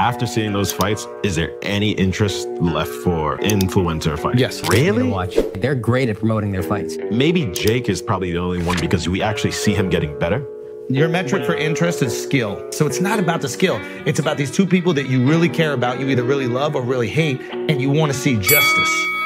after seeing those fights, is there any interest left for influencer fights? Yes. Really? Watch. They're great at promoting their fights. Maybe Jake is probably the only one because we actually see him getting better. Your metric for interest is skill. So it's not about the skill. It's about these two people that you really care about, you either really love or really hate, and you want to see justice.